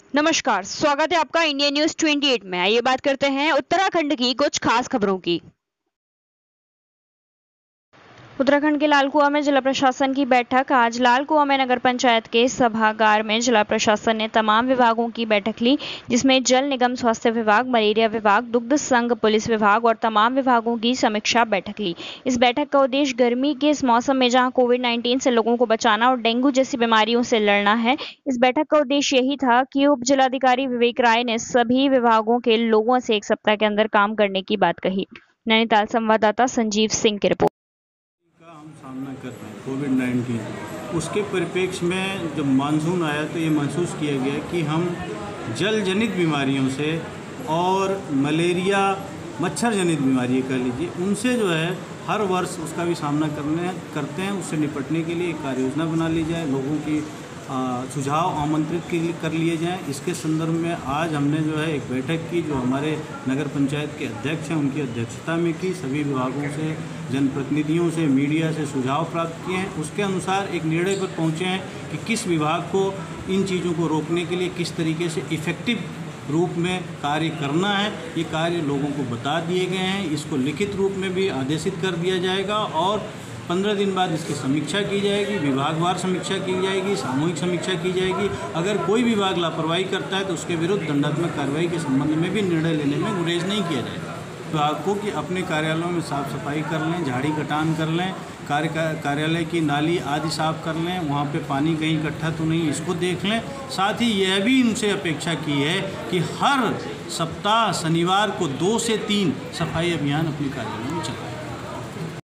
नमस्कार, स्वागत है आपका इंडिया न्यूज 28 में। आइए बात करते हैं उत्तराखंड की कुछ खास खबरों की। उत्तराखंड के लाल कुआं में जिला प्रशासन की बैठक। आज लाल कुआं में नगर पंचायत के सभागार में जिला प्रशासन ने तमाम विभागों की बैठक ली, जिसमें जल निगम, स्वास्थ्य विभाग, मलेरिया विभाग, दुग्ध संघ, पुलिस विभाग और तमाम विभागों की समीक्षा बैठक ली। इस बैठक का उद्देश्य गर्मी के इस मौसम में जहां कोविड-19 से लोगों को बचाना और डेंगू जैसी बीमारियों से लड़ना है, इस बैठक का उद्देश्य यही था कि उप जिलाधिकारी विवेक राय ने सभी विभागों के लोगों से 1 सप्ताह के अंदर काम करने की बात कही। नैनीताल संवाददाता संजीव सिंह की रिपोर्ट। का हम सामना कर रहे हैं कोविड-19, उसके परिप्रेक्ष्य में जब मानसून आया तो ये महसूस किया गया कि हम जल जनित बीमारियों से और मलेरिया, मच्छर जनित बीमारी कह लीजिए, उनसे जो है हर वर्ष उसका भी सामना करते हैं। उससे निपटने के लिए एक कार्य योजना बना ली जाए, लोगों की सुझाव आमंत्रित कर लिए जाएं। इसके संदर्भ में आज हमने जो है एक बैठक की, जो हमारे नगर पंचायत के अध्यक्ष हैं उनकी अध्यक्षता में की। सभी विभागों से, जनप्रतिनिधियों से, मीडिया से सुझाव प्राप्त किए हैं। उसके अनुसार एक निर्णय पर पहुंचे हैं कि किस विभाग को इन चीज़ों को रोकने के लिए किस तरीके से इफ़ेक्टिव रूप में कार्य करना है। ये कार्य लोगों को बता दिए गए हैं। इसको लिखित रूप में भी आदेशित कर दिया जाएगा और 15 दिन बाद इसकी समीक्षा की जाएगी, विभागवार समीक्षा की जाएगी, सामूहिक समीक्षा की जाएगी। अगर कोई विभाग लापरवाही करता है तो उसके विरुद्ध दंडात्मक कार्रवाई के संबंध में भी निर्णय लेने में गुरेज नहीं किया जाएगा। विभागों की अपने कार्यालयों में साफ सफाई कर लें, झाड़ी कटान कर लें, कार्यालय की नाली आदि साफ कर लें, वहाँ पे पानी कहीं इकट्ठा तो नहीं, इसको देख लें। साथ ही यह भी इनसे अपेक्षा की है कि हर सप्ताह शनिवार को 2 से 3 सफाई अभियान अपने कार्यालयों में चलाएं।